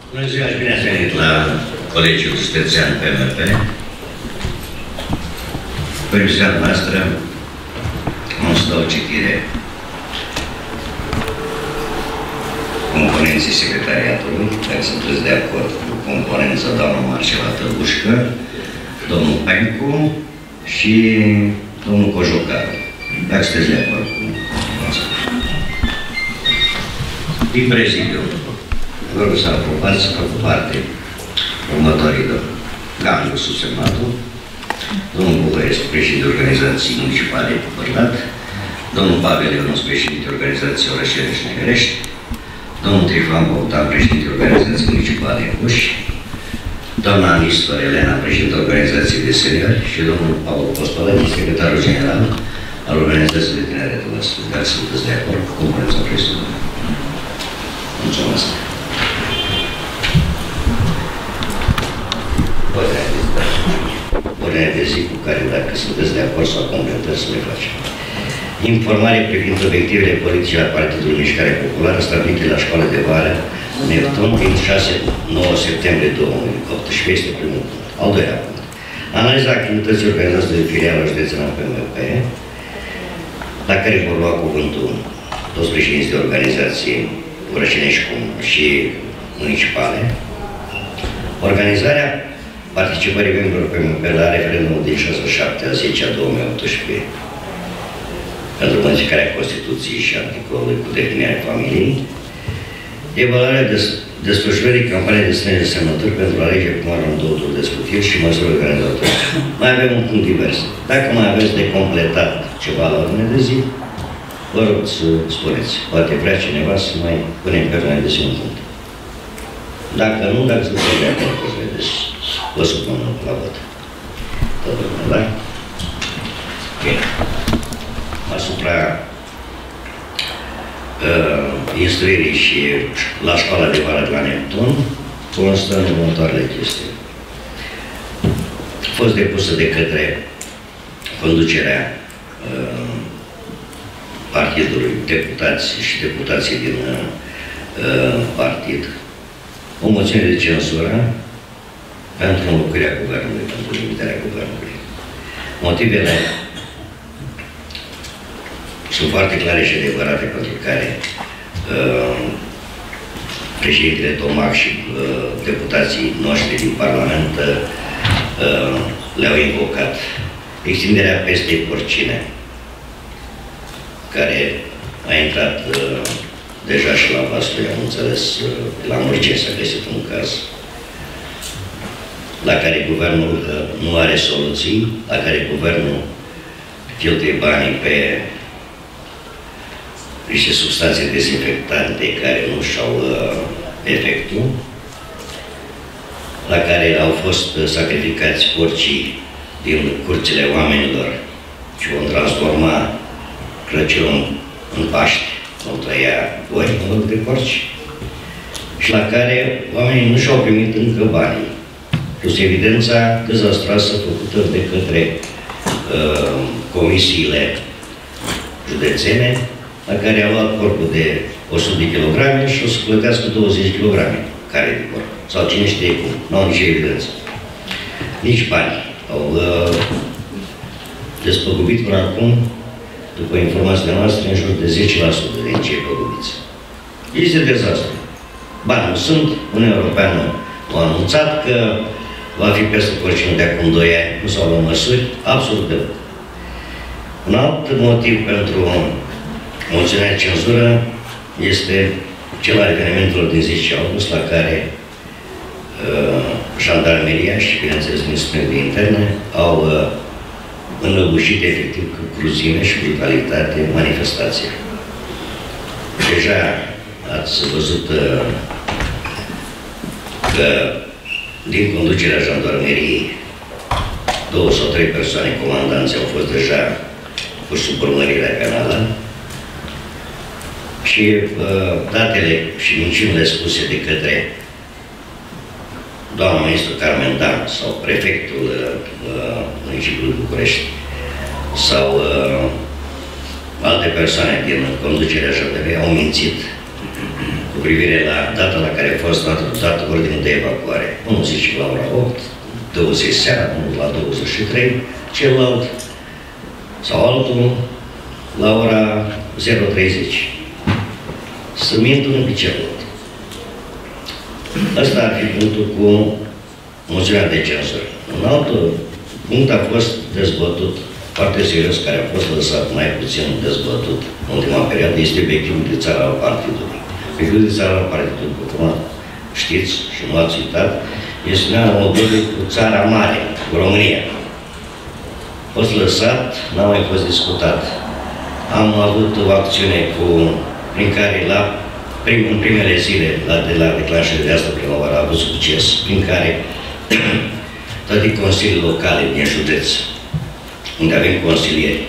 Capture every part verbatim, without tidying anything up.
Bună ziua și bine ați venit la Colegiul Județean P M P. Permisiunea noastră, am să dau citire componenții secretariatului, dacă sunteți de acord cu componența doamna Marcela Tăbușcă, domnul Pencu și domnul Cojocaru. Dacă sunteți de acord cu asta. Din prezidiu, vă rog să aprobați să facă parte următorii domnul Gandu, subsemnatul, domnul Buhărescu, președinte organizației municipale Părlat, domnul Pavel Ionuț, președinte organizației Orășene și Negărești, domnul Trifan Bogdan, președinte organizației municipale Uși, doamna Anistor Elena, președinte organizației de seniori și domnul Paul Postolani, secretarul general al organizației de tineret. Dacă sunteți de acord cu componența președintelui. Mulțumesc. Ordinea de zi cu care, dacă sunteți de acord sau completări, să le facem. Informare privind obiectivele politice a Partidului Mișcare Populară stabilite la școala de vară Neptun din șase nouă septembrie două mii optsprezece este primul punct. Al doilea punct. Analiza activității organizate de filiala județeană P M P, la care vor lua cuvântul toți președinții de organizații orășenești și municipale. Organizarea participării membrilor P M P la referendumul din șase șapte a zece a două mii optsprezece pentru modificarea Constituției și articolului cu definirea familiei. Evaluarea des desfășurării campaniei de strângere de semnături pentru a alege primarul în două turi de scutiri și măsuri organizatorii. Mai avem un punct divers. Dacă mai aveți de completat ceva la ordine de zi, vă rog să spuneți. Poate vrea cineva să mai punem pe ordine de zi un punct. Dacă nu, dacă sunteți de acord, o să vedeți. Vă supun la vot. Toată lumea, da? Bine. Asupra uh, instruirii și la școala de vară de la Neptun, constă în următoarele chestii. A fost depusă de către conducerea uh, partidului, deputați și deputații din uh, partid, o moțiune de cenzură pentru înlocuirea guvernului, pentru limitarea guvernului. Motivele sunt foarte clare și adevărate, pentru care uh, președintele Tomac și uh, deputații noștri din Parlament uh, le-au invocat. Extinderea pestei porcine, care a intrat uh, deja și la Vaslui, am înțeles, uh, la Murgeni s-a găsit un caz, la care guvernul uh, nu are soluții, la care guvernul cheltuie banii pe niște substanțe dezinfectante care nu și-au uh, efectul, la care au fost uh, sacrificați porcii din curțile oamenilor și vom transforma Crăciunul în Paști, vom trăia voi în loc de porci, și la care oamenii nu și-au primit încă banii, plus evidența dezastroasă făcută de către uh, comisiile județene, la care a luat corpul de o sută de kilograme și o să plătească douăzeci de kilograme care de corp. Sau cine știe cum. Nu au nici evidență. Nici bani. Au uh, despăgubit până acum, după informațiile noastre, în jur de zece la sută din cei păgubiți. Este dezastru. Bani nu sunt. Uniunea Europeană a anunțat că va fi peste porcină de acum doi ani. Nu s-au luat măsuri. Absolut deloc. Un alt motiv pentru moțiunea de cenzură este cel al evenimentelor din zece august, la care uh, jandarmeria și, bineînțeles, Ministerul de Interne au uh, înăbușit efectiv cu cruzime și brutalitate manifestația. Deja ați văzut uh, că din conducerea jandarmeriei două sau trei persoane comandanți au fost deja puși sub urmărire penală. Și uh, datele și minciunile spuse de către doamna ministru Carmen Dan sau prefectul uh, municipiului București sau uh, alte persoane din conducerea jandarmeriei au mințit cu cu privire la data la care a fost dată ordinul de evacuare. Unul zice la ora opt, douăzeci seara, unul la douăzeci și trei, celălalt sau altul la ora zero treizeci. Să mint unul pe celălalt. Asta ar fi punctul cu moțiunea de cenzură. Un alt punct a fost dezbătut foarte serios, care a fost lăsat mai puțin dezbătut în ultima perioadă, este obiectivul de țară al partidului. Obiectivul de țară al partidului, cum știți și nu ați uitat, este Uniunea Moldovei cu țara mare, cu România. A fost lăsat, n-a mai fost discutat. Am avut o acțiune cu, prin care la prim, în primele zile la, de la declanșare de asta primăvară a avut succes, prin care toate consiliile locale din județ, unde avem consilieri,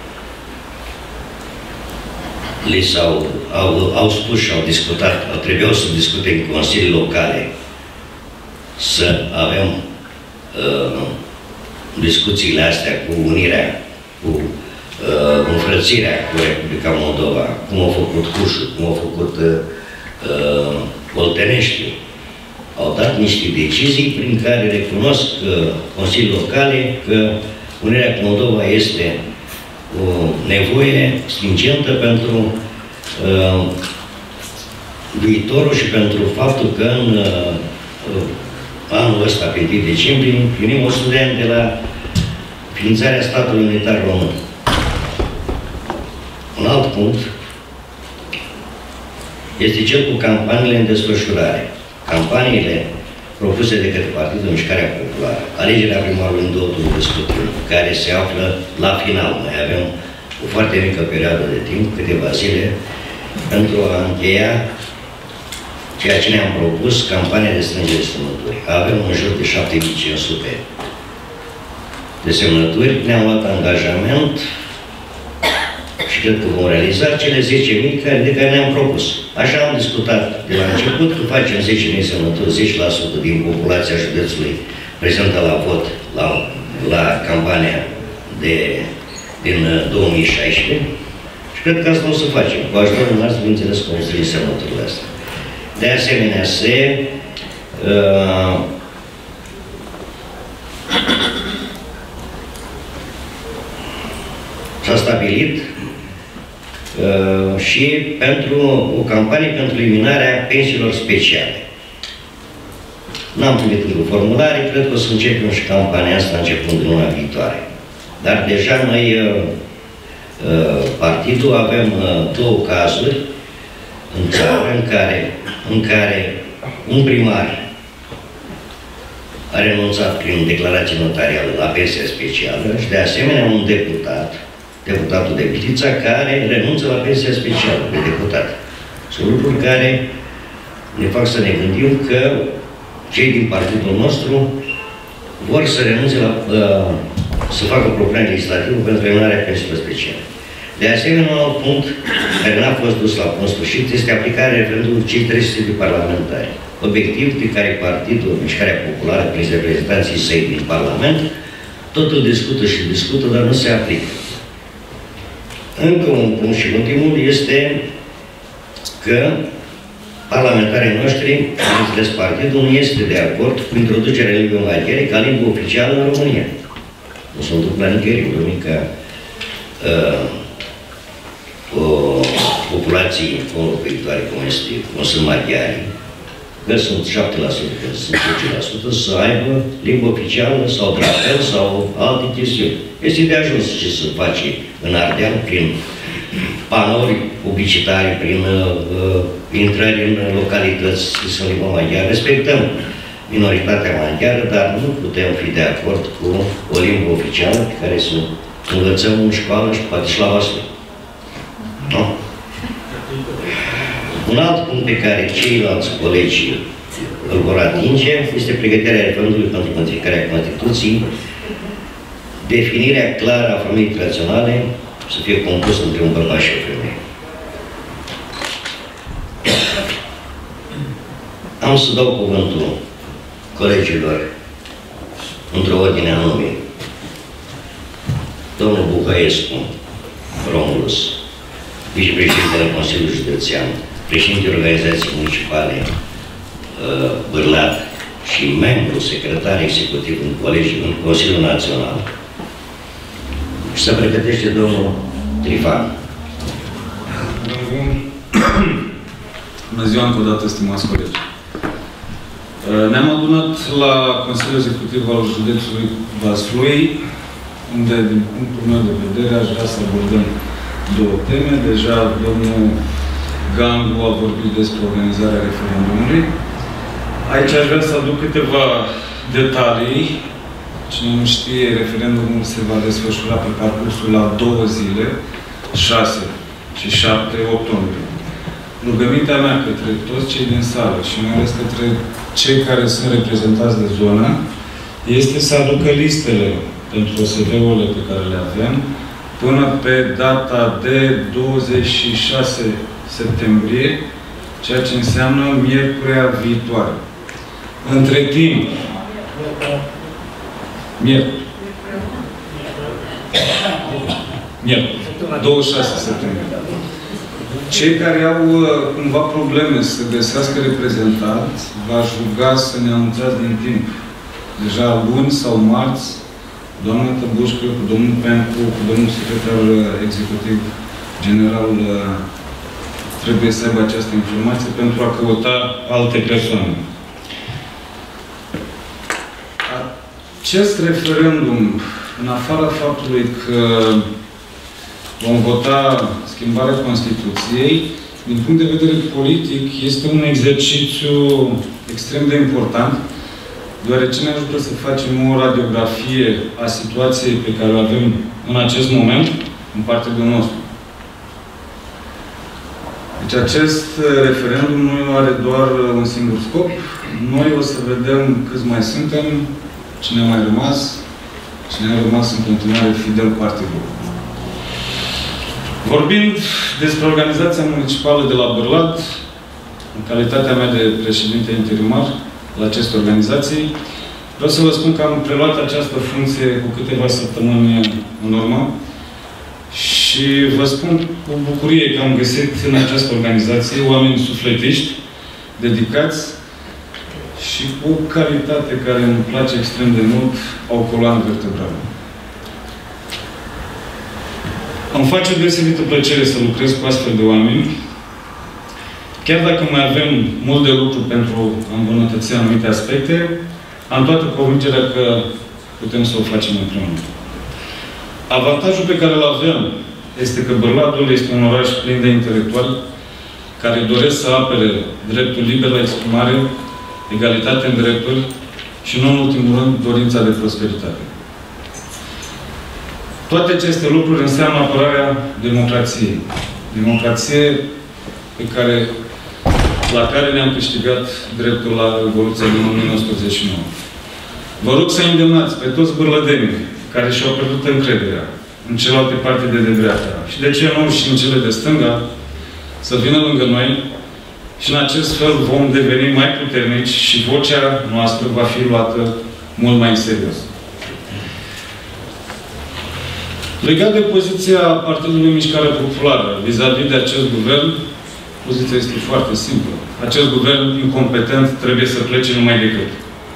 li s-au au, au spus și au discutat, au trebuiau să discute în consilii locale, să avem uh, discuțiile astea cu unirea, cu uh, înfrățirea cu Republica Moldova, cum au făcut Hușu, cum au făcut uh, Oltenești. Au dat niște decizii prin care recunosc uh, consilii locale că unirea cu Moldova este o nevoie stringentă pentru uh, viitorul și pentru faptul că în uh, anul ăsta, pe întâi decembrie, împlinim o sută de ani de la ființarea statului unitar român. Un alt punct este cel cu campaniile în desfășurare. Campaniile propuse de către Partidul Mișcarea Populară, alegerea primarului în două tururi de scrutin, care se află la final. Mai avem o foarte mică perioadă de timp, câteva zile, pentru a încheia ceea ce ne-am propus, campania de strângere de semnături. Avem în jur de șapte mii cinci sute de semnături. Ne-am luat angajament și cred că vom realiza cele zece mii de care ne-am propus. Așa am discutat de la început, că facem zece mii semnături, zece la sută din populația județului prezentă la vot la, la campania de, din două mii șaisprezece. Și cred că asta o să facem. Cu ajutorul noastră, bineînțeles, construim semnăturile astea. De asemenea, se uh, s-a stabilit uh, și pentru o campanie pentru eliminarea pensiilor speciale. N-am primit încă formulare, cred că o să începem și campania asta începând în luna viitoare. Dar deja noi, uh, uh, partidul, avem uh, două cazuri în țară în care, în care un primar a renunțat prin declarație notarială la pensia specială și de asemenea un deputat, deputatul de Bitița, care renunță la pensia specială de deputat. Sunt lucruri care ne fac să ne gândim că cei din partidul nostru vor să renunțe la, uh, să facă propunere legislativă pentru eliminarea pensiilor speciale. De asemenea, un alt punct care n-a fost dus la bun sfârșit este aplicarea referendumului cei trei sute de parlamentari. Obiectiv pe care Partidul Mișcarea Populară, prin reprezentanții săi din Parlament, tot îl discută și discută, dar nu se aplică. Încă un punct și ultimul este că parlamentarii noștri, bineînțeles, Partidul nu este de acord cu introducerea limbii maghiare ca limbă oficială în România. Nu se întâmplă nicăieri, o mică uh, o populație conlocuitoare cum este, cum sunt maghiari, că sunt șapte la sută, că sunt zece la sută, să aibă limbă oficială sau drapel sau alte chestiuni. Este de ajuns ce se face în Ardeal prin panouri publicitare, prin uh, intrări în localități care sunt limba maghiară. Respectăm minoritatea maghiară, dar nu putem fi de acord cu o limbă oficială pe care să învățăm în școală și poate și la vasă. Nu? Un alt punct pe care ceilalți colegi îl vor atinge este pregătirea referendumului pentru modificarea Constituției, definirea clară a familiei tradiționale să fie compusă între un bărbat și o femeie. Am să dau cuvântul colegilor într-o ordine anume. Domnul Buhăescu, Romulus, vicepreședintele Consiliului Județean, președintele organizației municipale Bârlad și membru secretar executiv în colegiul, în Consiliul Național. Și se pregătește domnul Trifan. Bună ziua încă o dată, stimați colegi. Ne-am adunat la Consiliul Executiv al județului Vaslui, unde, din punctul meu de vedere, aș vrea să abordăm două teme. Deja domnul Gangu a vorbit despre organizarea referendumului. Aici aș vrea să aduc câteva detalii. Cine nu știe, referendumul se va desfășura pe parcursul la două zile, șase și șapte octombrie. Rugămintea mea către toți cei din sală și mai ales către cei care sunt reprezentați de zonă este să aducă listele pentru O S V-urile pe care le avem până pe data de douăzeci și șase septembrie, ceea ce înseamnă miercurea viitoare. Între timp, miercuri, miercuri, douăzeci și șase septembrie. Cei care au cumva probleme să găsească reprezentanți, v-aș ruga să ne anunțați din timp. Deja luni sau marți, doamna Tăbușcă, cu domnul Pencu, cu domnul secretar executiv general trebuie să aibă această informație pentru a căuta alte persoane. Acest referendum, în afara faptului că vom vota schimbarea Constituției, din punct de vedere politic, este un exercițiu extrem de important, deoarece ne ajută să facem o radiografie a situației pe care o avem în acest moment în partidul nostru. Deci acest referendum nu are doar un singur scop. Noi o să vedem câți mai suntem, cine a mai rămas, cine a rămas în continuare fidel partidului. Vorbind despre organizația municipală de la Bârlad, în calitatea mea de președinte interimar la aceste organizații, vreau să vă spun că am preluat această funcție cu câteva săptămâni în urmă și vă spun cu bucurie că am găsit în această organizație oameni sufletiști, dedicați și cu o calitate care îmi place extrem de mult, au coloană vertebrală. Îmi face deosebită plăcere să lucrez cu astfel de oameni, chiar dacă mai avem mult de lucru pentru a îmbunătăți anumite aspecte, am toată convingerea că putem să o facem împreună. Avantajul pe care îl avem este că Bârladul este un oraș plin de intelectuali care doresc să apere dreptul liber la exprimare, egalitate în drepturi și, nu în ultimul rând, dorința de prosperitate. Toate aceste lucruri înseamnă apărarea democrației. Democrație pe care, la care ne-am câștigat dreptul la Revoluția din o mie nouă sute optzeci și nouă. Vă rog să îndemnați pe toți bârlădenii care și-au pierdut încrederea în celelalte partide de dreapta și de ce nu și în cele de stânga, să vină lângă noi și în acest fel vom deveni mai puternici și vocea noastră va fi luată mult mai în serios. Legat de poziția Partidului Mișcarea Populară vis-a-vis de acest guvern, poziția este foarte simplă. Acest guvern incompetent trebuie să plece numai decât.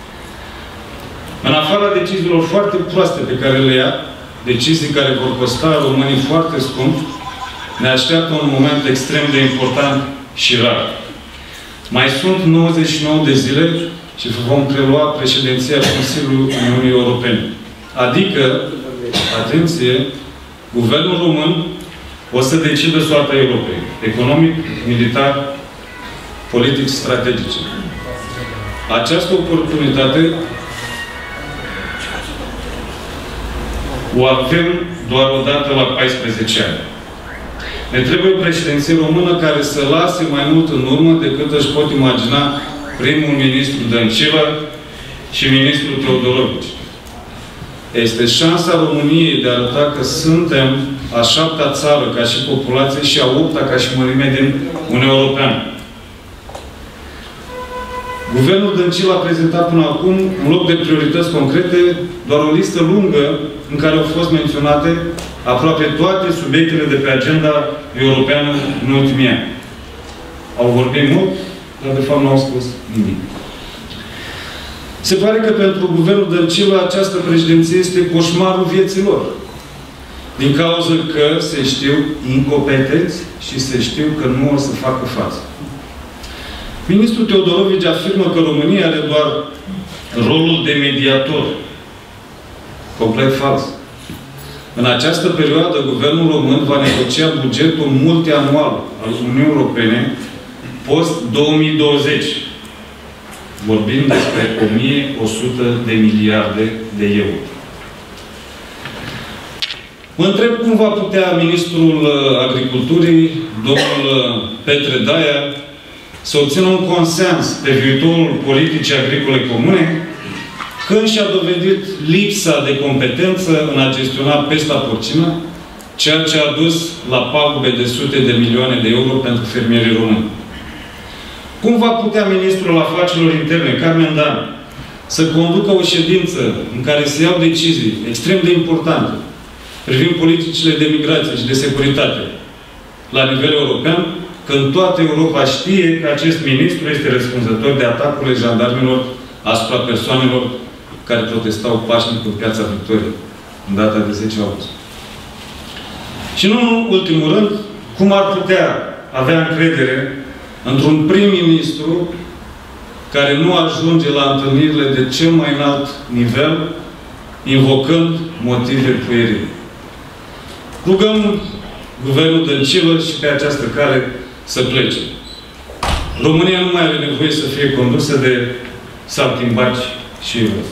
În afara deciziilor foarte proaste pe care le ia, decizii care vor costa românii foarte scump, ne așteaptă un moment extrem de important și rar. Mai sunt nouăzeci și nouă de zile și vom prelua președinția Consiliului Uniunii Europene. Adică, atenție, guvernul român o să decidă soarta Europei. Economic, militar, politic, strategice. Această oportunitate o avem doar o dată la paisprezece ani. Ne trebuie o președinție română care să lase mai mult în urmă decât își pot imagina primul ministru Dăncilă și ministrul Teodorovici. Este șansa României de a arăta că suntem a șaptea țară ca și populație și a opta ca și mărime din Uniunea Europeană. Guvernul Dăncilă a prezentat până acum, în loc de priorități concrete, doar o listă lungă în care au fost menționate aproape toate subiectele de pe agenda europeană în ultimii ani. Au vorbit mult, dar de fapt nu au spus nimic. Se pare că pentru guvernul Dăncilă această președinție este coșmarul vieții lor. Din cauza că se știu incompetenți și se știu că nu o să facă față. Ministrul Teodorovici afirmă că România are doar rolul de mediator. Complet fals. În această perioadă, guvernul român va negocia bugetul multianual al Uniunii Europene post două mii douăzeci. Vorbim despre o mie o sută de miliarde de euro. Mă întreb cum va putea Ministrul Agriculturii, domnul Petre Daia, să obțină un consens pe viitorul politicii agricole comune, când și-a dovedit lipsa de competență în a gestiona pesta porcină, ceea ce a dus la pagube de sute de milioane de euro pentru fermierii români. Cum va putea Ministrul Afacerilor Interne, Carmen Dan, să conducă o ședință în care se iau decizii extrem de importante privind politicile de migrație și de securitate la nivel european, când toată Europa știe că acest ministru este răspunzător de atacurile jandarmilor asupra persoanelor care protestau pașnic în Piața Victoriei, în data de zece august. Și nu în ultimul rând, cum ar putea avea încredere într-un prim-ministru care nu ajunge la întâlnirile de cel mai înalt nivel, invocând motive puerile. Rugăm guvernul Dăncilă și pe această cale să plece. România nu mai are nevoie să fie condusă de saltimbaci și evrei.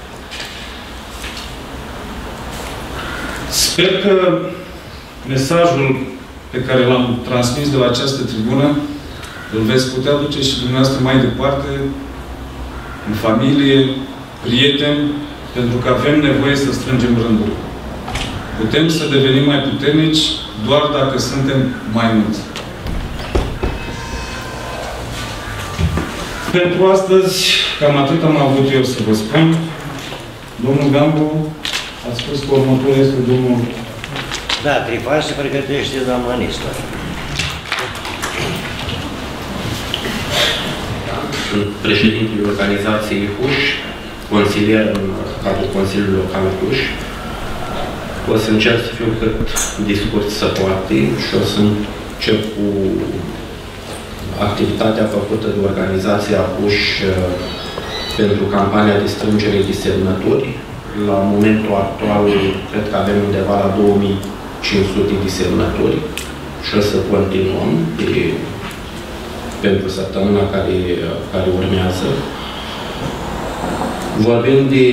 Sper că mesajul pe care l-am transmis de la această tribună îl veți putea duce și dumneavoastră mai departe, în familie, prieteni, pentru că avem nevoie să strângem rândul. Putem să devenim mai puternici doar dacă suntem mai mulți. Pentru astăzi, cam atât am avut eu să vă spun. Domnul Gambu a spus că următorul este domnul... Da, Trifan se pregătește doamna Nistor. Sunt președintele organizației Huș, consilier în cadrul Consiliului Local Huș. O să încerc să fiu cât discurs să poate și o să încep cu activitatea făcută de organizația Huș pentru campania de strângere de semnături. La momentul actual, cred că avem undeva la două mii cinci sute de semnături și o să continuăm de, pentru săptămâna care, care urmează. Vorbim de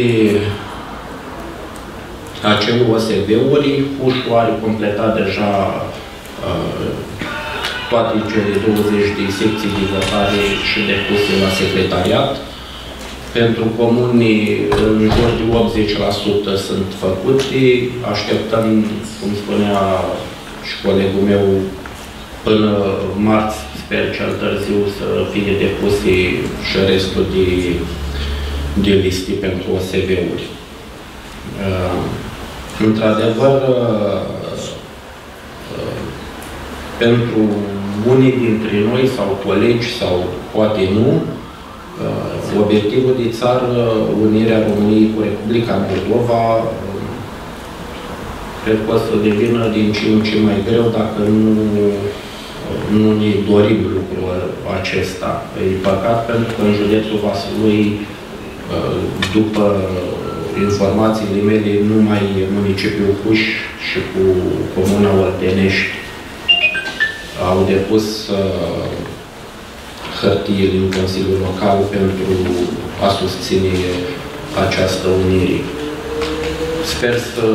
acele O S V-uri, Hușul are completat deja uh, toate cele douăzeci de secții de votare și depuse la secretariat. Pentru comuni, în jur de optzeci la sută sunt făcute. Așteptăm, cum spunea și colegul meu, până marți, sper cel târziu, să fie depuse și restul de, de liste pentru O S V-uri. Uh, Într-adevăr, uh, uh, pentru unii dintre noi sau colegi, sau poate nu, uh, obiectivul de țară, unirea României cu Republica Moldova, uh, cred că o să devină din ce în ce mai greu dacă nu, nu ne dorim lucrul acesta. E păcat pentru că în județul Vaslui, uh, după informațiile mele, numai municipiul Huș și cu Comuna Oltenești au depus uh, hârtiile în Consiliul Local pentru a susține această unire. Sper să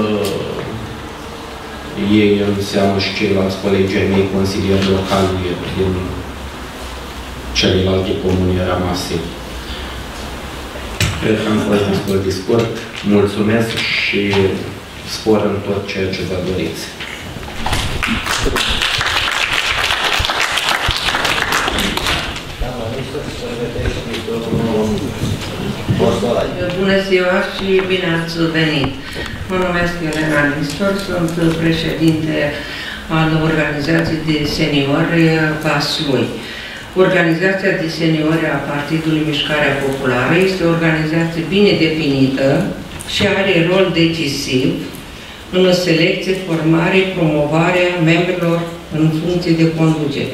iei în seamă și ceilalți colegii mei consilieri locali din celelalte comune rămase. Cred că am fost destul de scurt. Mulțumesc și spor în tot ceea ce vă doriți. Bună ziua și bine ați venit! Mă numesc Elena Nistor, sunt președinte al organizației de seniori Vaslui. Organizația de seniori a Partidului Mișcarea Populară este o organizație bine definită și are rol decisiv în selecție, formare, promovarea membrilor în funcție de conducere.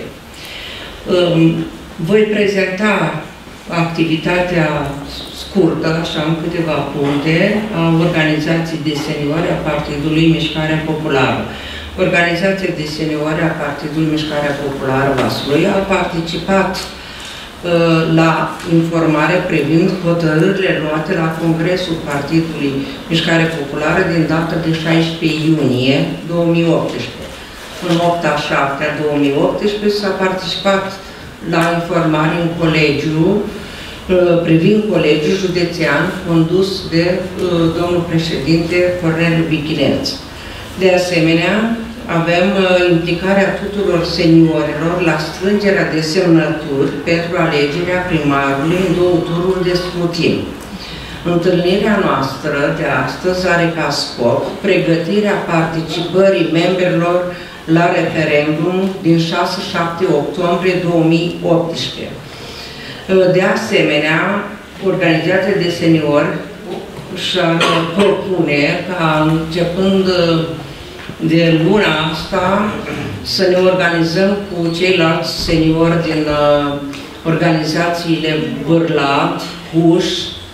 Voi prezenta activitatea scurtă, așa în câteva puncte, a Organizației de Seniori a Partidului Mișcarea Populară. Organizația de Seniori a Partidului Mișcarea Populară Vaslui a participat uh, la informare privind hotărârile luate la Congresul Partidului Mișcarea Populară din data de șaisprezece iunie două mii optsprezece. În opt a șaptea două mii optsprezece s-a participat la informare în colegiu privind colegiul județean condus de uh, domnul președinte Corneliu Bichineț. De asemenea, avem uh, implicarea tuturor seniorilor la strângerea de semnături pentru alegerea primarului în două tururi de scrutin. Întâlnirea noastră de astăzi are ca scop pregătirea participării membrilor la referendum din șase șapte octombrie două mii optsprezece. De asemenea, Organizația de Seniori își propune ca începând de luna asta să ne organizăm cu ceilalți seniori din organizațiile Bârlat, Huș,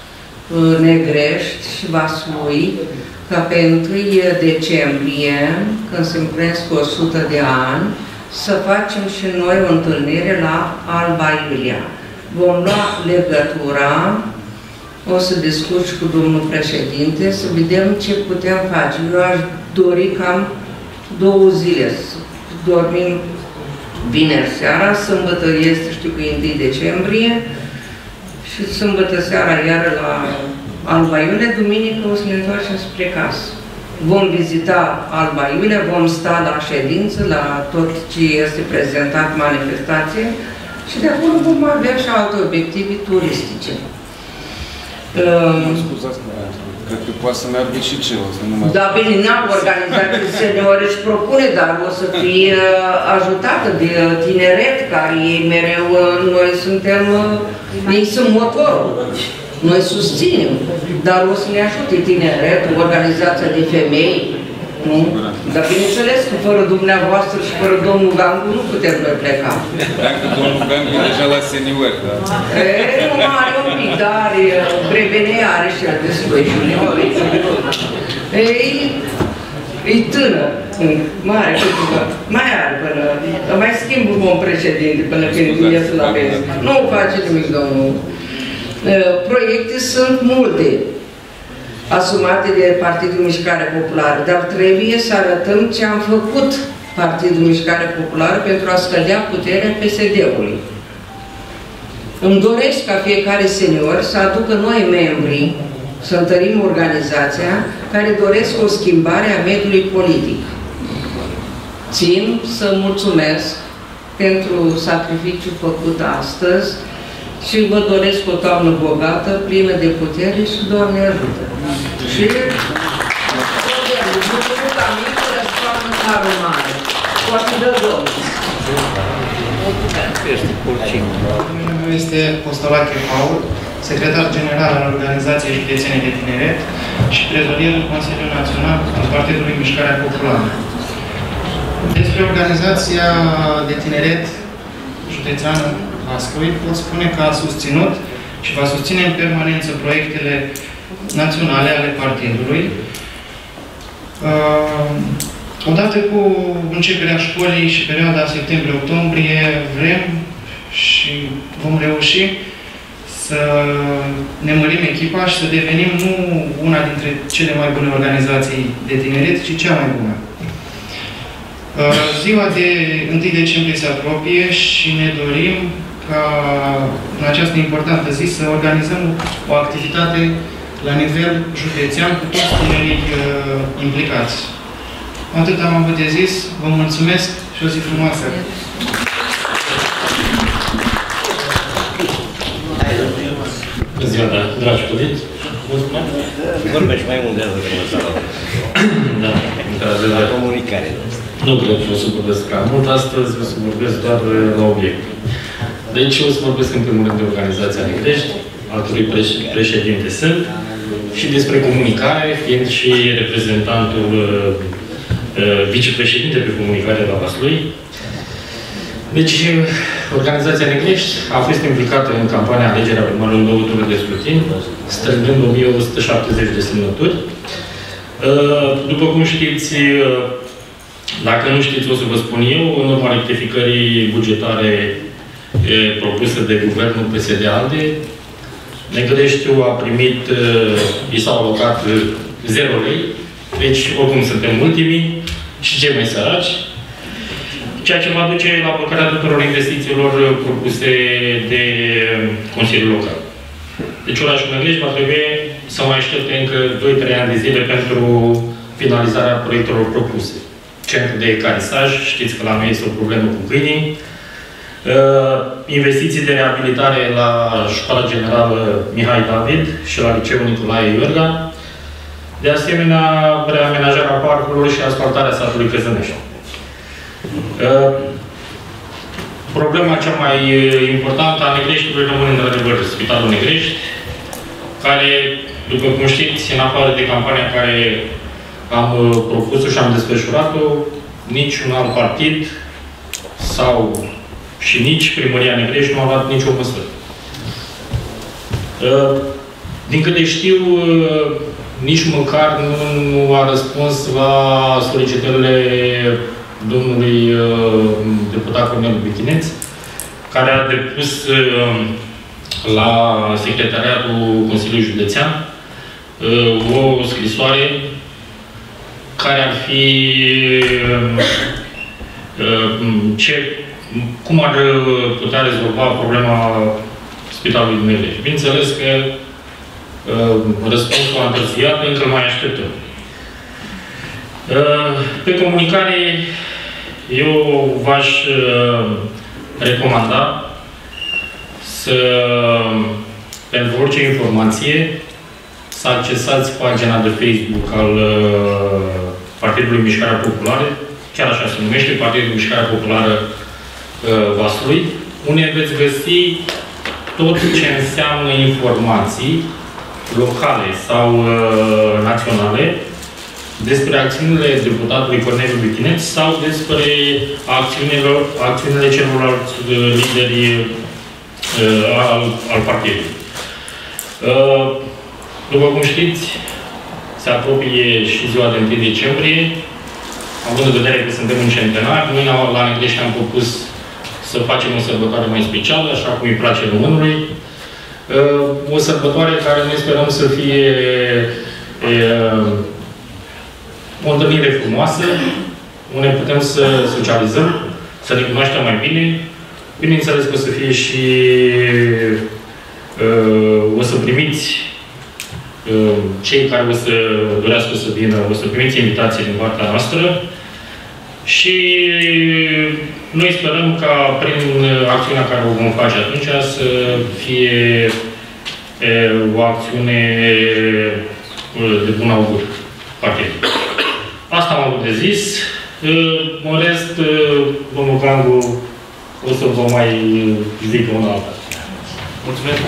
Negrești și Vaslui, ca pe întâi decembrie, când se împlinesc o sută de ani, să facem și noi o întâlnire la Alba Iulia. Vom lua legătura, o să discut cu domnul președinte, să vedem ce putem face. Eu aș dori cam două zile să dormim vineri seara, sâmbătă este, știu că e întâi decembrie, și sâmbătă seara iară la Alba Iulia, duminică o să ne întoarcem spre casă. Vom vizita Alba Iulia, vom sta la ședință, la tot ce este prezentat manifestație, și de acolo vom avea și alte obiective turistice. Nu scuzați, cred că poate să meargă și ce, o să nu mai... Da, bine, n-am organizație seniori își propune, dar o să fie ajutată de tineret, care ei mereu, noi suntem, ei sunt motorul. Noi susținem, dar o să ne ajute tineret, organizația de femei, nu? Dar bineînțeles că fără dumneavoastră și fără domnul Gangu nu putem noi pleca. Dacă domnul Gangu e deja la seniori, da? E, nu are un pic, dar are, Brevenea are și el destui juniori. Ei, e tânăr, mare, mai are până, mai schimbă un președinte până când iese la vezi. Nu face nimic, domnul. Proiecte sunt multe asumate de Partidul Mișcare Populară, dar trebuie să arătăm ce am făcut Partidul Mișcare Populară pentru a scădea puterea P S D-ului. Îmi doresc ca fiecare senior să aducă noi membri, să întărim organizația, care doresc o schimbare a mediului politic. Țin să mulțumesc pentru sacrificiul făcut astăzi și vă doresc o toamnă bogată, plină de putere și Doamne ajută. Și bucurul ca mică răstoarnă carul mare. Poate dă Domnul. Numele meu este Postolache Paul, secretar general al Organizației Județene de Tineret și trezorierul Consiliului Național al Partidului Mișcarea Populară. Despre Organizația de Tineret Județeană Vaslui pot spune că a susținut și va susține în permanență proiectele naționale ale partidului. Odată cu începerea școlii și perioada septembrie-octombrie vrem și vom reuși să ne mărim echipa și să devenim nu una dintre cele mai bune organizații de tineret, ci cea mai bună. Ziua de întâi decembrie se apropie și ne dorim ca în această importantă zi să organizăm o activitate la nivel județean cu toți tinerii uh, implicați. Atât am avut de zis, vă mulțumesc și o zi frumoasă! Bună ziua, dragi colegi! Vorbești mai mult de asta că mă sală. La comunicare. Nu cred că o să vorbesc prea mult. Astăzi o să vorbesc doar la obiect. Deci o să vorbesc în primul rând de Organizația Negrești, al cărui președinte sunt, și despre comunicare, fiind și reprezentantul uh, vicepreședinte pe comunicare la Vaslui. Deci, Organizația Negrești a fost implicată în campania alegerea primarului în două tururi de scrutin, strângând o mie o sută șaptezeci de semnături. După cum știți, dacă nu știți, o să vă spun eu, în urma rectificării bugetare propuse de guvernul P S D-ALDE, Negreștiul a primit, i s-au alocat zero lei, deci oricum suntem ultimii și cei mai săraci, ceea ce va duce la blocarea tuturor investițiilor propuse de Consiliul Local. Deci orașul Negrești va trebui să mai aștepte încă doi trei ani de zile pentru finalizarea proiectelor propuse. Centru de ecarisaj, știți că la noi este o problemă cu câinii. Uh, investiții de reabilitare la Școala Generală Mihai David și la Liceul Nicolae Iorga. De asemenea, reamenajarea parcurilor și asfaltarea satului Căzănești. Uh, problema cea mai importantă a Negreștiului rămâne într-adevăr Spitalul Negrești, care, după cum știți, în afară de campania care am propus-o și am desfășurat-o, niciun alt partid sau și nici Primăria Negrești nu a luat nicio măsură. Din câte știu, nici măcar nu a răspuns la solicitările domnului deputat Cornel Bichineț, care a depus la Secretariatul Consiliului Județean o scrisoare care ar fi ce, cum ar putea rezolva problema Spitalului Negrești. Bineînțeles că răspunsul a întârziat, încă mai așteptăm. Pe comunicare, eu v-aș recomanda să, pentru orice informație, să accesați pagina de Facebook al Partidului Mișcarea Populară, chiar așa se numește, Partidul Mișcarea Populară Vaslui, unde veți găsi tot ce înseamnă informații locale sau naționale despre acțiunile deputatului Corneliu Bichineț sau despre acțiunile, acțiunile celorlalți lideri al, al partidului. După cum știți, se apropie și ziua de întâi decembrie, având în vedere că suntem în centenar, noi la Negrești am propus să facem o sărbătoare mai specială, așa cum îi place românului. O sărbătoare care noi sperăm să fie o întâlnire frumoasă, unde putem să socializăm, să ne cunoaștem mai bine. Bineînțeles că o să fie și o să primiți cei care o să dorească să vină, o să primiți invitații din partea noastră și noi sperăm ca prin acțiunea care o vom face atunci să fie o acțiune de bun augur partidului. Asta am avut de zis. În rest, domnul Gangu o să vă mai zic una alta. Mulțumesc!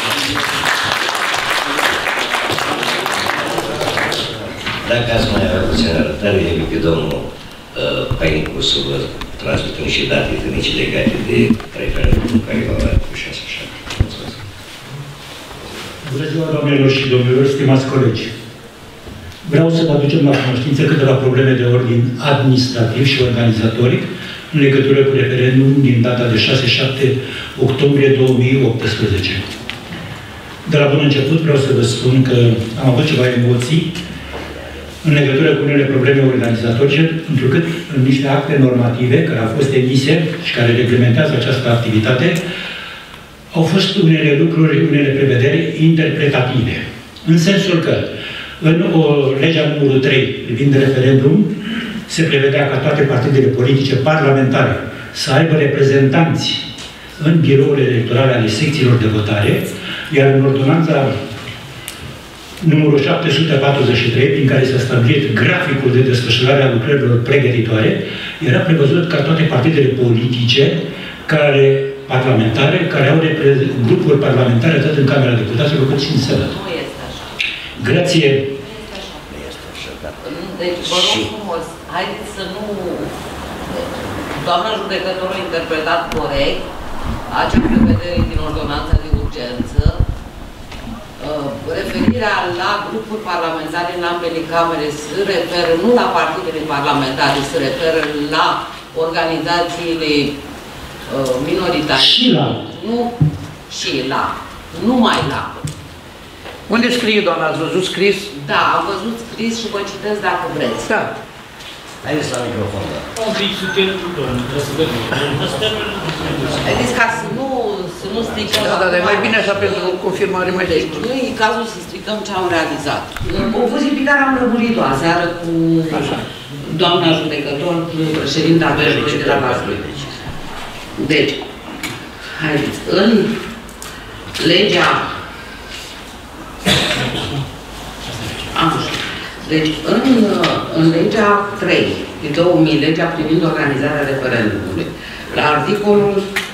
Dacă ați mai avea puțin arătare, eu pe domnul uh, Painicu să vă transmitem și date tehnice legate de referendumul care va avea cu șase șapte. Mulțumesc! Bună ziua, doamnelor și domnilor, stimați colegi! Vreau să vă aducem la cunoștință câteva probleme de ordin administrativ și organizatoric în legătură cu referendum din data de șase șapte octombrie două mii optsprezece. De la bun început vreau să vă spun că am avut ceva emoții în legătură cu unele probleme organizatorice, întrucât în niște acte normative care au fost emise și care reglementează această activitate, au fost unele lucruri, unele prevederi interpretative. În sensul că în o, legea numărul trei privind referendum se prevedea ca toate partidele politice parlamentare să aibă reprezentanți în birourile electorale ale secțiilor de votare, iar în ordonanța numărul șapte sute patruzeci și trei, prin care s-a stabilit graficul de desfășurare a lucrărilor pregătitoare, era prevăzut ca toate partidele politice care parlamentare care au grupuri parlamentare atât în Camera Deputaților cât și în Senat. Nu este așa. Grație. Nu este așa. Deci, vă rog frumos, haideți să nu... Doamna judecătorul a interpretat corect acea prevedere din ordonanța de urgență, referirea la grupuri parlamentare în ambele camere se referă nu la partidele parlamentare, se referă la organizațiile minoritare. Și la. Nu și la. Numai la. Unde scrie, doamna? Ați văzut scris? Da, am văzut scris și vă citesc dacă vreți. Da. Haideți la microfon, da. Un pic suntem cu domnul, trebuie să vedem. Haideți ca să nu, să nu stricăm... Da, da, dar e mai bine așa pentru confirmare mai deci, nu e cazul să stricăm ce am realizat. În confuzii pe care am lămurit-o aseară cu așa. Doamna judecător, președinta Bejului de la Vaslui. Deci, haideți, în legea... Așa. Deci, în, în legea trei din două mii, legea privind organizarea referendumului, la articolul,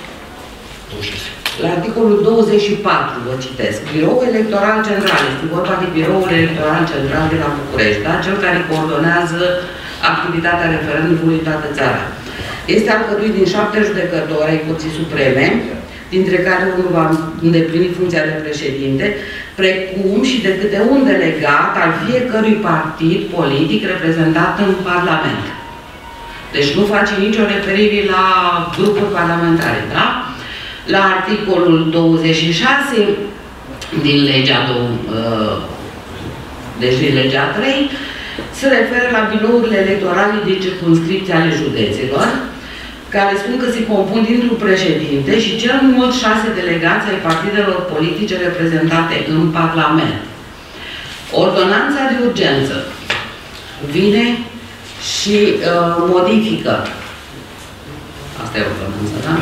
la articolul douăzeci și patru, vă citesc, Biroul Electoral Central, este vorba de Biroul Electoral Central de la București, da? Cel care coordonează activitatea referendumului în toată țara. Este alcătuit din șapte judecători ai Curții Supreme, dintre care unul va îndeplini funcția de președinte, precum și de câte un delegat al fiecărui partid politic reprezentat în Parlament. Deci nu face nicio referire la grupuri parlamentare, da? La articolul douăzeci și șase din legea, deci din legea trei, se referă la birourile electorale de circumscripție ale județelor, care spun că se compun dintr-un președinte și cel mult șase delegați ai partidelor politice reprezentate în Parlament. Ordonanța de urgență vine și uh, modifică. Asta e ordonanța, da?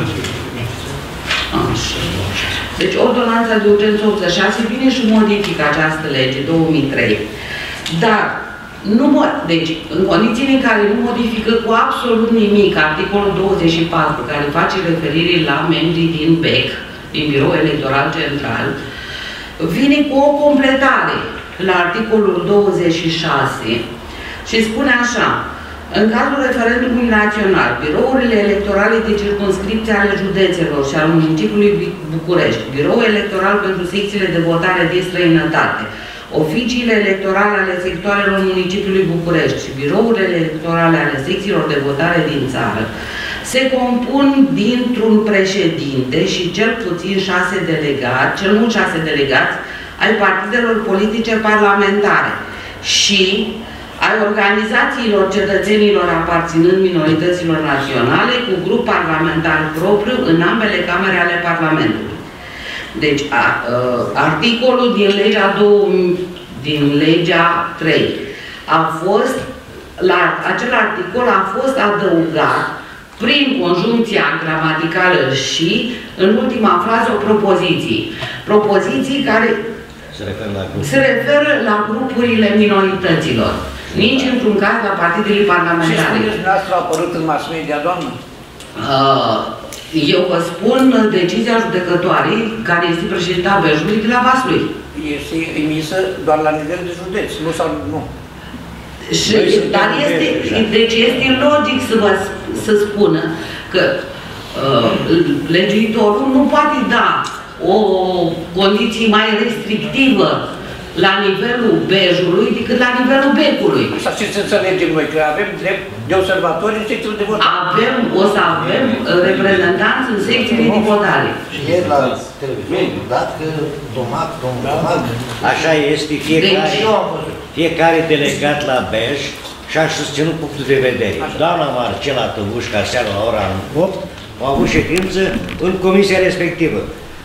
Așa. Deci ordonanța de urgență optzeci și șase vine și modifică această lege două mii trei. Dar Nu, deci, în condițiile în care nu modifică cu absolut nimic articolul douăzeci și patru, care face referire la membrii din B E C, din Biroul Electoral Central, vine cu o completare la articolul douăzeci și șase și spune așa: în cazul referendumului național, birourile electorale de circumscripție ale județelor și al municipiului București, birou electoral pentru secțiile de votare de străinătate, oficiile electorale ale sectoarelor municipiului București și birourile electorale ale secțiilor de votare din țară se compun dintr-un președinte și cel puțin șase delegați, cel mult șase delegați ai partidelor politice parlamentare și ai organizațiilor cetățenilor aparținând minorităților naționale cu grup parlamentar propriu în ambele camere ale Parlamentului. Deci, a, a, articolul din legea, două, din legea trei a fost, la acel articol a fost adăugat prin conjuncția gramaticală și, în ultima frază, o propoziție. Propoziții care se referă la, grup. se referă la grupurile minorităților. Nici într-un caz la partidele parlamentare. Și spuneți, dumneavoastră a apărut în mass media, doamnă? Uh, Eu vă spun decizia judecătoarei, care este președinta Bejului de la Vaslui. Este emisă doar la nivel de județ, nu sau nu. Și, dar este, deci este logic să vă să spună că uh, legiuitorul nu poate da o condiție mai restrictivă la nivelul Bejului decât la nivelul Becului. Asta ce să înțelegem noi, că avem drept de observatori în secțiile de votare. Avem, o să avem reprezentanți în secțiile de votare. Și ieri la televiziune, dacă Tomac, domnul Tomac... Așa este, fiecare, fiecare delegat la Bej și-a susținut punctul de vedere. Doamna Marcela Tăvușca, seara la ora opt, a avut ședință în comisia respectivă.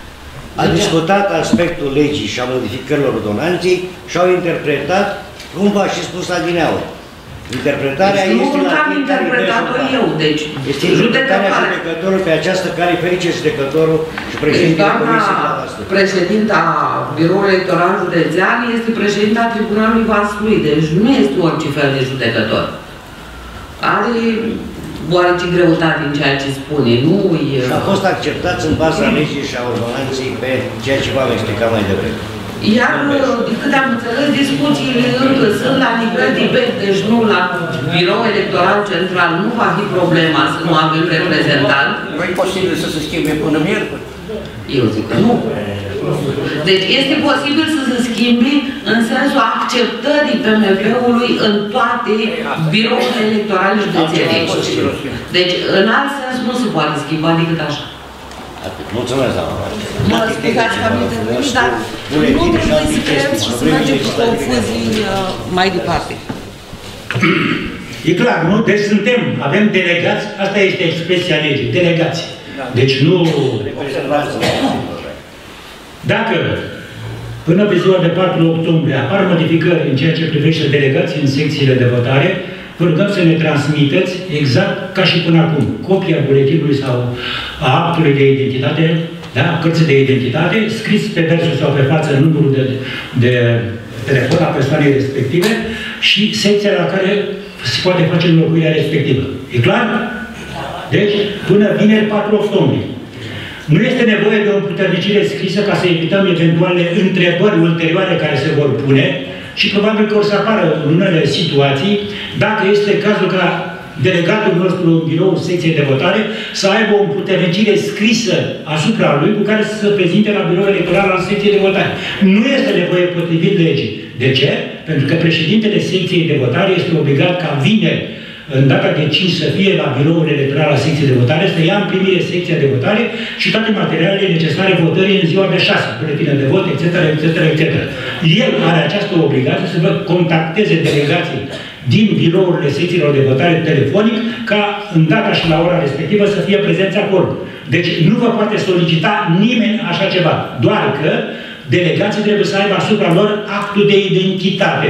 A discutat aspectul legii și a modificărilor ordonanței și au interpretat, cum v-a și spus adineauri. Interpretarea deci, este nu am interpretat-o eu, deci este interpretarea judecătorului pe această care ferice judecătorul și președintele deci, Comisiei de la Vaslui. Președinta Biroului Electoral Județean este președinta Tribunalului Vaslui, deci nu este orice fel de judecător. Are oarece greutate în ceea ce spune, nu e... Și a fost acceptați în baza legii și a ordonanței pe ceea ce v-am explicat mai devreme. Iar, de cât am înțeles, discuțiile încă sunt la nivel de bec, deci nu la birou electoral central, nu va fi problema să nu avem reprezentant. Nu e posibil să se schimbe până miercuri? Eu zic că nu. Deci este posibil să se schimbe în sensul acceptării P M P-ului în toate birourile electorale județene. Deci, în alt sens, nu se poate schimba decât așa. Mulțumesc, doamna. Mă scuzați că am intervenit, dar nu trebuie să creăm și să mergem cu confuzii mai departe. E clar, nu? Deci suntem, avem delegați, asta este expresia legii, delegați. Deci nu... Dacă până pe ziua de patru octombrie apar modificări în ceea ce privește delegații în secțiile de votare, vă rugăm să ne transmiteți exact ca și până acum, copia buletinului sau a actului de identitate, da, cărții de identitate, scris pe versul sau pe față numărul de, de telefon a persoanei respective și secția la care se poate face înlocuirea respectivă. E clar? Deci, până vineri patru octombrie. Nu este nevoie de o împuternicire scrisă ca să evităm eventuale întrebări ulterioare care se vor pune și probabil că o să apară în unele situații, dacă este cazul ca delegatul nostru în biroul secției de votare să aibă o împuternicire scrisă asupra lui cu care să se prezinte la biroul electoral al secției de votare. Nu este nevoie potrivit legii. De ce? Pentru că președintele secției de votare este obligat ca vineri, în data de cinci, să fie la biroul electoral al secției de votare, să ia în primire secția de votare și toate materialele necesare votării în ziua de șase, buletine de vot, et cetera, et cetera, et cetera. El are această obligație să vă contacteze delegații din birourile secțiilor de votare telefonic, ca în data și la ora respectivă să fie prezenți acolo. Deci nu vă poate solicita nimeni așa ceva, doar că delegații trebuie să aibă asupra lor actul de identitate.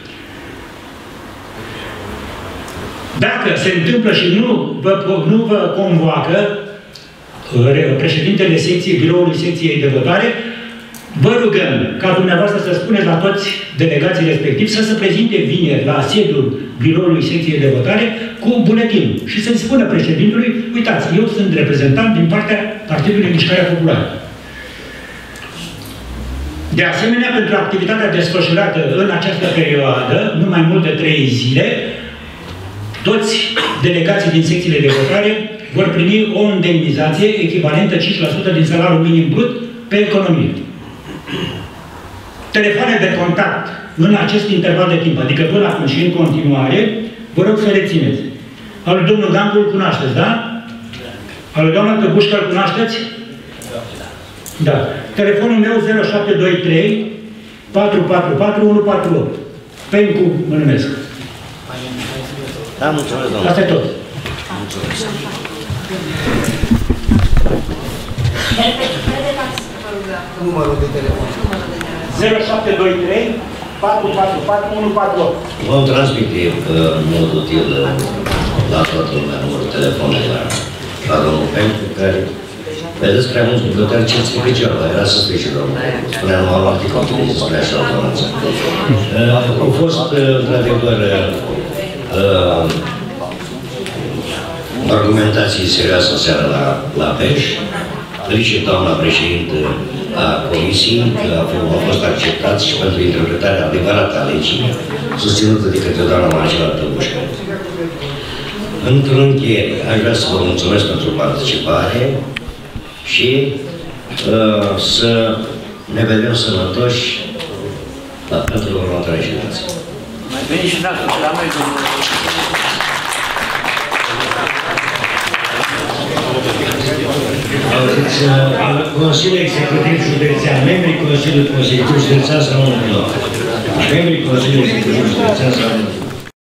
Dacă se întâmplă și nu vă, nu vă convoacă președintele secției, biroului secției de votare, vă rugăm ca dumneavoastră să spuneți la toți delegații respectivi să se prezinte vineri la sediul biroului secției de votare cu buletinul și să-i spună președintului, uitați, eu sunt reprezentant din partea Partidului Mișcarea Populară. De asemenea, pentru activitatea desfășurată în această perioadă, nu mai mult de trei zile, toți delegații din secțiile de votare vor primi o indemnizație echivalentă cinci la sută din salariul minim brut pe economie. Telefoane de contact în acest interval de timp, adică până acum și în continuare, vă rog să rețineți. Al lui domnul Gancu îl cunoașteți, da? Al lui doamna Tăbușcă îl cunoașteți? Da. Telefonul meu zero șapte doi trei patru patru patru unu patru opt. Pencu mă numesc. Da, mulțumesc, domnule. Asta e tot. Mulțumesc. Numărul de telefon. zero șapte doi trei patru patru patru unu patru opt. Vom transmite în mod util la toată lumea numărul telefonului la, la domnul Pencu, care vedeți prea mulți bibliotecari ce ți piciorul, era să spui și domnul. Spunea numai un articol, spunea și ordonanță. Au fost, într-adevăr, Uh, argumentații serioase în seara la, la P E Ș. Felicit doamna președintă a Comisiei că a, a fost acceptat și pentru interpretarea adevărată a legii susținută de către doamna Marcela Tăbușcă. Într-un încheiere, aș vrea să vă mulțumesc pentru participare și uh, să ne vedem sănătoși la, pentru următoarea ședință. Veni și dacă la noi, domnul. Consiliul Executiv Județean, membrii Consiliului Executiv Județean sau nu? Membrii Consiliului Executiv Județean sau nu?